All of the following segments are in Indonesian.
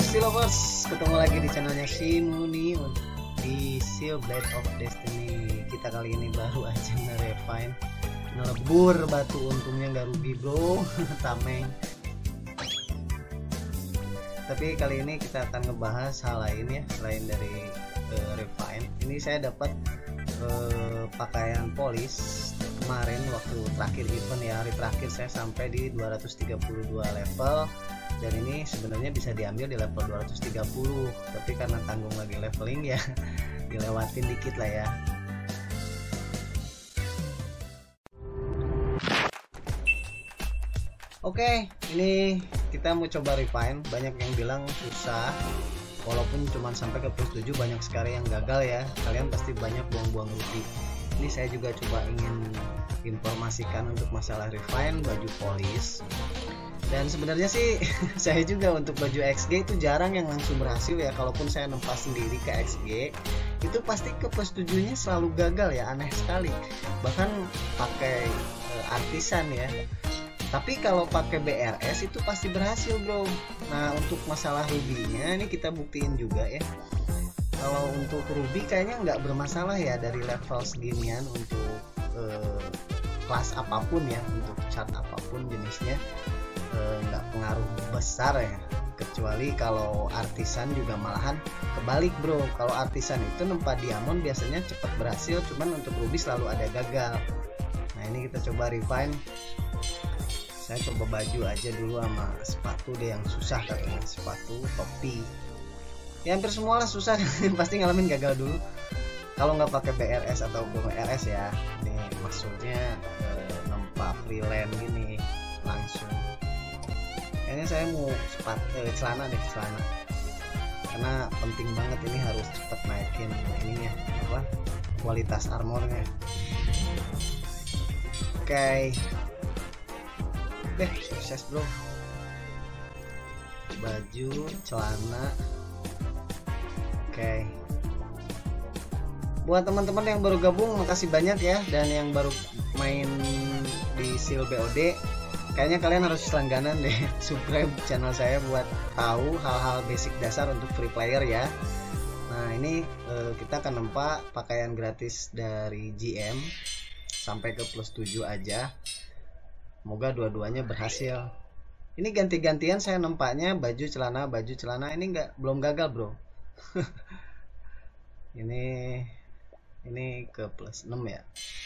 Sea Lovers, ketemu lagi di channelnya Shinuni di Seal Blade of Destiny. Kita kali ini baru aja nge-refine, ngelebur batu, untungnya nggak rugi bro. Tameng. Tapi kali ini kita akan ngebahas hal lain ya, selain dari refine. Ini saya dapat pakaian polish kemarin waktu terakhir event ya, hari terakhir saya sampai di 232 level, dan ini sebenarnya bisa diambil di level 230, tapi karena tanggung lagi leveling ya dilewatin dikit lah ya. Oke, ini kita mau coba refine. Banyak yang bilang susah, walaupun cuma sampai ke plus 7, banyak sekali yang gagal ya. Kalian pasti banyak buang-buang rugi. Ini saya juga coba ingin informasikan untuk masalah refine baju polish. Dan sebenarnya sih saya juga untuk baju XG itu jarang yang langsung berhasil ya. Kalaupun saya nempa sendiri ke XG, itu pasti ke plus 7 nya selalu gagal ya, aneh sekali. Bahkan pakai artisan ya. Tapi kalau pakai BRS itu pasti berhasil bro. Nah untuk masalah rubinya ini kita buktiin juga ya. Kalau untuk ruby kayaknya nggak bermasalah ya dari level seginian untuk kelas apapun ya, untuk chart apapun jenisnya nggak pengaruh besar ya. Kecuali kalau artisan juga malahan kebalik bro. Kalau artisan itu nempa diamond biasanya cepat berhasil, cuman untuk ruby selalu ada gagal. Nah ini kita coba refine. Saya coba baju aja dulu sama sepatu deh, yang susah katanya, sepatu, topi. Ya hampir semua lah susah pasti ngalamin gagal dulu kalau nggak pakai BRS atau BRS ya. Ini maksudnya nempa freelance gini langsung. Kayaknya saya mau celana deh, celana, karena penting banget ini, harus cepet naikin ininya apa, kualitas armornya. Oke. Sukses bro. Baju, celana. Oke. Buat teman-teman yang baru gabung, makasih banyak ya. Dan yang baru main di Seal BOD, kayaknya kalian harus langganan deh, subscribe channel saya buat tahu hal-hal basic dasar untuk free player ya. Nah ini kita akan nempa pakaian gratis dari GM sampai ke plus 7 aja. Semoga dua-duanya berhasil. Ini ganti-gantian saya nempaknya baju celana ini belum gagal bro. ini ke plus 6 ya.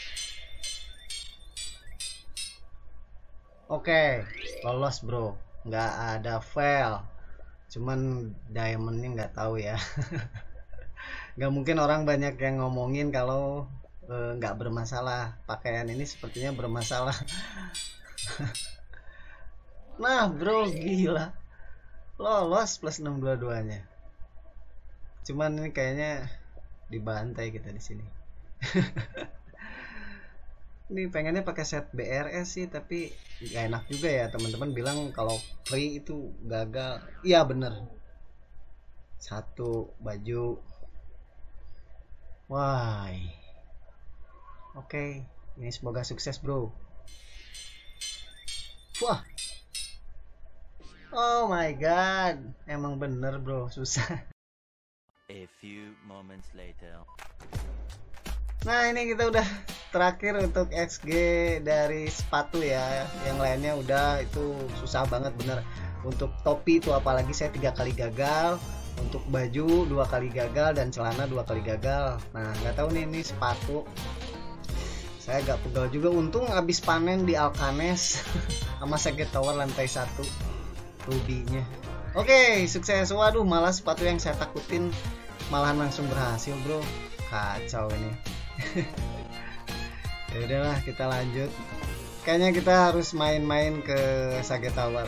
Oke, lolos bro, nggak ada fail, cuman diamondnya nggak tahu ya. Nggak mungkin orang banyak yang ngomongin kalau nggak bermasalah. Pakaian ini sepertinya bermasalah. Nah bro, gila, lolos plus 6 dua-duanya. Cuman ini kayaknya dibantai kita di sini. Ini pengennya pakai set BRS sih, tapi gak enak juga ya. Teman-teman bilang kalau free itu gagal. Iya bener. Satu baju. Wah. Oke, ini semoga sukses bro. Wah. Oh my god, emang bener bro, susah. A few moments later. Nah ini kita udah terakhir untuk XG dari sepatu ya. Yang lainnya udah, itu susah banget bener. Untuk topi itu apalagi saya 3 kali gagal. Untuk baju 2 kali gagal, dan celana 2 kali gagal. Nah nggak tahu nih, ini sepatu saya agak pegal juga. Untung habis panen di Alkanes sama Secret Tower lantai 1 rubinya. Oke, sukses. Waduh, malah sepatu yang saya takutin malahan langsung berhasil bro. Kacau ini. Ya udahlah, kita lanjut. Kayaknya kita harus main-main ke Secret Tower.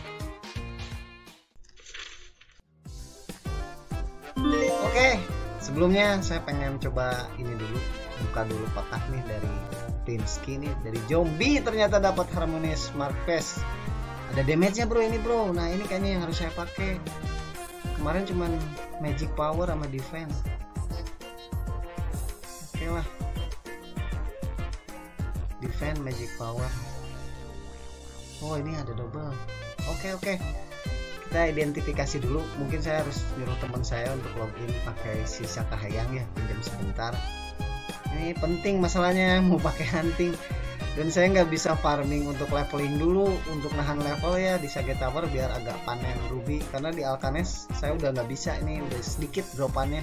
Oke, sebelumnya saya pengen coba ini dulu, buka dulu kotak nih dari Pinsky nih, dari zombie. Ternyata dapat Harmonious Marquez. Ada damage-nya bro ini bro. Nah ini kayaknya yang harus saya pakai. Kemarin cuman magic power sama defense. Oke lah, defense, magic power. Oh ini ada double. Oke. kita identifikasi dulu. Mungkin saya harus nyuruh teman saya untuk login pakai si Sakahayang ya, pinjam sebentar. Ini penting masalahnya mau pakai hunting, dan saya nggak bisa farming untuk leveling dulu untuk nahan level ya di Sage Tower biar agak panen ruby, karena di Alkanes saya udah nggak bisa, ini udah sedikit dropannya.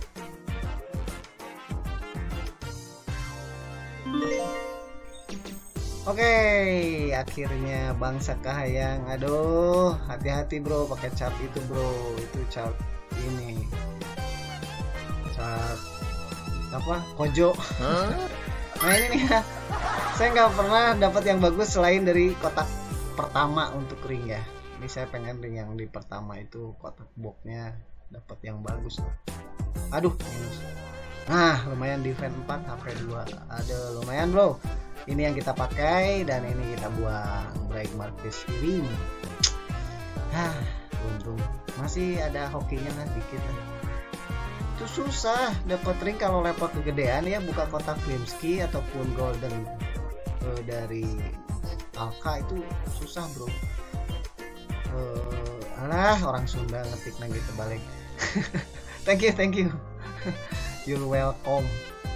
Oke, akhirnya Bang Sakahayang. Aduh, hati-hati bro pakai chart itu bro, itu chart ini, chart apa, Kojo. Nah ini nih ya, saya nggak pernah dapat yang bagus selain dari kotak pertama untuk ring ya. Ini saya pengen ring yang di pertama itu kotak boxnya dapat yang bagus lah. Aduh, minus. Nah lumayan defense 4 HP 2, ada lumayan bro. Ini yang kita pakai dan ini kita buang break markis ring. Untung masih ada hokinya lah dikit lah. Itu susah dapat ring kalau level kegedean ya, buka kotak Glimski ataupun golden dari Alka itu susah bro. Alah, orang Sunda ngetik lagi terbalik. Thank you. You're welcome.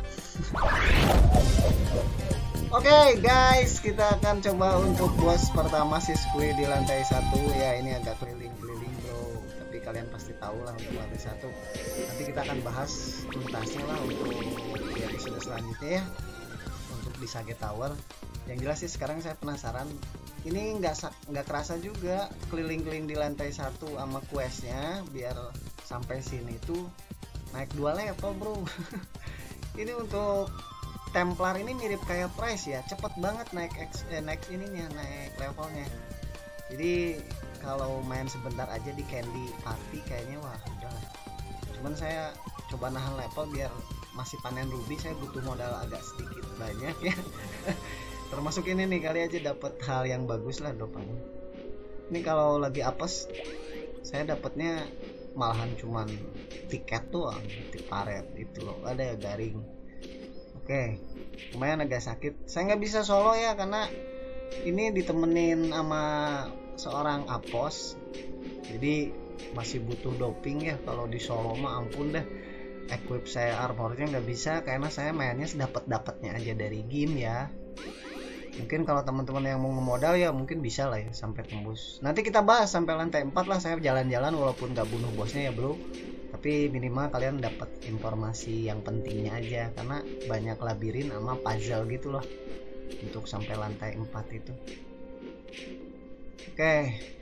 Oke guys, kita akan coba untuk bos pertama si Squid di lantai 1 ya. Ini agak keliling-keliling bro, tapi kalian pasti tahu lah untuk lantai 1. Nanti kita akan bahas tuntasnya lah untuk di episode selanjutnya ya, untuk di Sage Tower. Yang jelas sih sekarang saya penasaran, ini nggak kerasa juga keliling-keliling di lantai 1 sama questnya biar sampai sini tuh naik 2 level bro. Ini untuk Templar ini mirip kayak Price ya, cepet banget naik ininya, naik levelnya. Jadi kalau main sebentar aja di Candy Party kayaknya wah udah lah. Cuman saya coba nahan level biar masih panen ruby, saya butuh modal agak sedikit banyak ya. Termasuk ini nih, kali aja dapat hal yang bagus lah dopanya. Ini kalau lagi apes saya dapatnya malahan cuman tiket tuh di paret itu loh, ada garing. Oke, lumayan agak sakit. Saya nggak bisa solo ya karena ini ditemenin sama seorang apos, jadi masih butuh doping ya. Kalau di solo mah ampun dah, equip saya armornya nggak bisa karena saya mainnya dapatnya aja dari game ya. Mungkin kalau teman-teman yang mau ngemodal ya mungkin bisa lah ya sampai tembus. Nanti kita bahas sampai lantai 4 lah, saya jalan-jalan walaupun nggak bunuh bosnya ya bro, tapi minimal kalian dapat informasi yang pentingnya aja, karena banyak labirin sama puzzle gitu loh untuk sampai lantai 4 itu. Oke,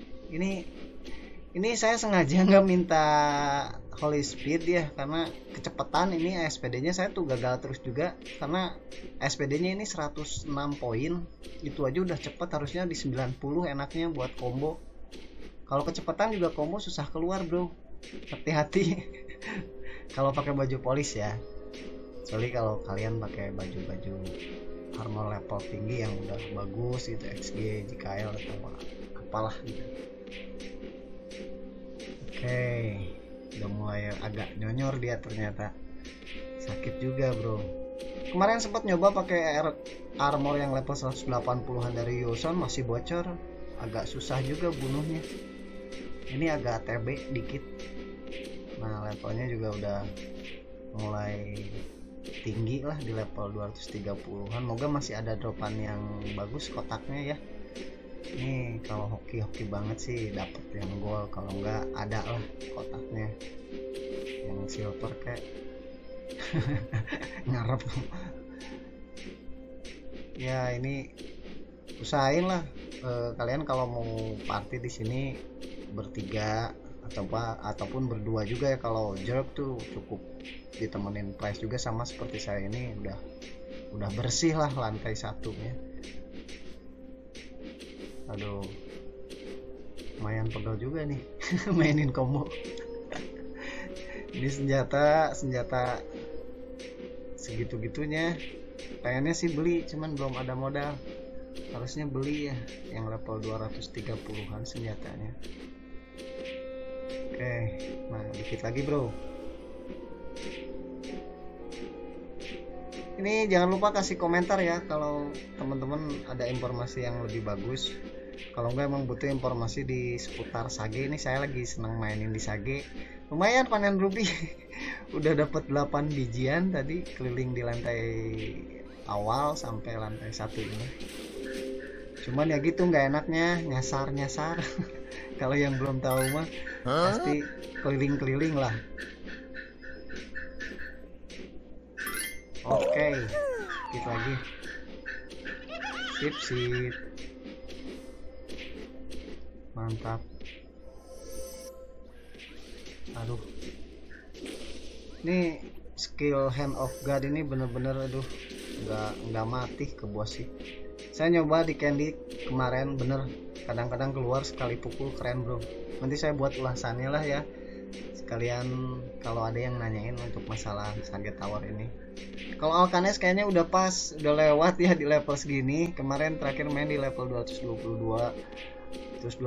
ini saya sengaja nggak minta holy speed ya, karena kecepatan ini SPD-nya saya tuh gagal terus juga, karena SPD-nya ini 106 poin, itu aja udah cepet, harusnya di 90 enaknya buat combo. Kalau kecepatan juga combo susah keluar bro, hati-hati kalau pakai baju polis ya. Kecuali kalau kalian pakai baju armor level tinggi yang udah bagus gitu, XG, JKL atau apalah gitu. Oke, udah mulai agak nyonyor dia ternyata, sakit juga bro. Kemarin sempat nyoba pakai armor yang level 180-an dari Yoson, masih bocor, agak susah juga bunuhnya. Ini agak TB dikit. Nah levelnya juga udah mulai tinggi lah di level 230-an. Moga masih ada dropan yang bagus kotaknya ya. Ini kalau hoki banget sih dapat yang gold, kalau enggak ada lah kotaknya yang silver kayak ngarep. Ya ini usahain lah kalian kalau mau party di sini bertiga ataupun berdua juga ya. Kalau jerk tuh cukup ditemenin Price juga, sama seperti saya ini udah bersih lah lantai 1-nya. Aduh, lumayan pegel juga nih mainin combo. Ini senjata segitu-gitunya, pengennya sih beli cuman belum ada modal. Harusnya beli ya yang level 230-an senjatanya. Oke, nah dikit lagi bro. Ini jangan lupa kasih komentar ya kalau teman-teman ada informasi yang lebih bagus. Kalau enggak emang butuh informasi di seputar Sage. Ini saya lagi senang mainin di Sage. Lumayan panen ruby. Udah dapat 8 bijian tadi keliling di lantai awal sampai lantai 1 ini. Cuman ya gitu nggak enaknya nyasar. Kalau yang belum tahu mah pasti keliling-keliling lah. Oke, dikit lagi. Sip. Mantap. Aduh. Ini skill Hand of God ini bener-bener aduh nggak mati ke bos sih. Saya nyoba di Candy kemarin bener kadang-kadang keluar sekali pukul keren bro. Nanti saya buat ulasannya lah ya. Sekalian kalau ada yang nanyain untuk masalah Sage Tower ini. Kalau Alkanes kayaknya udah pas, udah lewat ya di level segini. Kemarin terakhir main di level 222. Terus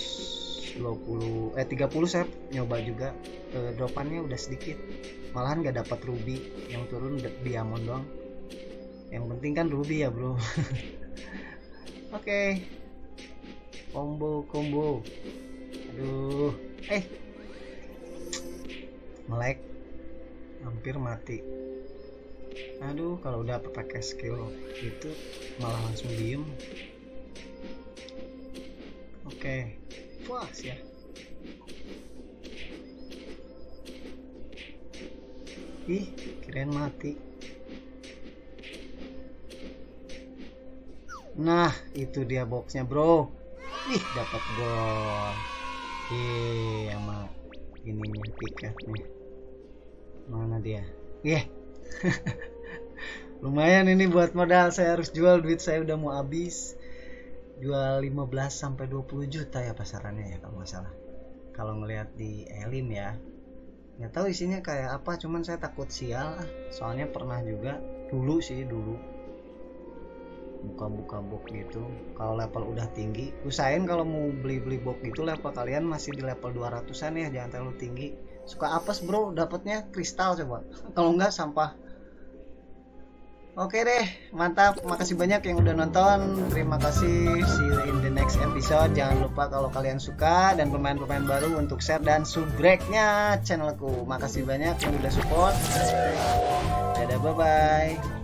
30 saya nyoba juga. Dropannya udah sedikit. Malahan gak dapat ruby, yang turun diamond doang. Yang penting kan ruby ya, bro. Oke. Combo. Aduh. Melek. Hampir mati. Aduh, kalau udah pakai skill itu malah langsung diem. Oke, puas ya. Ih, kirain mati. Nah, itu dia boxnya bro. Ih, dapat gol. Sama ininya tiketnya. Mana dia? Lumayan ini buat modal. Saya harus jual, duit saya udah mau habis. Jual 15 sampai 20 juta ya pasarannya ya kalau nggak salah. Kalau ngelihat di Elim ya. Nggak tahu isinya kayak apa, cuman saya takut sial. Soalnya pernah juga dulu buka box gitu. Kalau level udah tinggi, usahain kalau mau beli box gitu level kalian masih di level 200-an ya, jangan terlalu tinggi. Suka apes bro, dapatnya kristal coba. Kalau enggak sampah. Oke deh, mantap. Makasih banyak yang udah nonton. Terima kasih. See you in the next episode. Jangan lupa kalau kalian suka dan pemain-pemain baru untuk share dan subrek-nya channelku. Makasih banyak yang udah support. Dadah, bye-bye.